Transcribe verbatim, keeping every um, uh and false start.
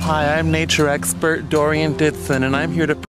Hi, I'm nature expert Dorian Ditson, and I'm here to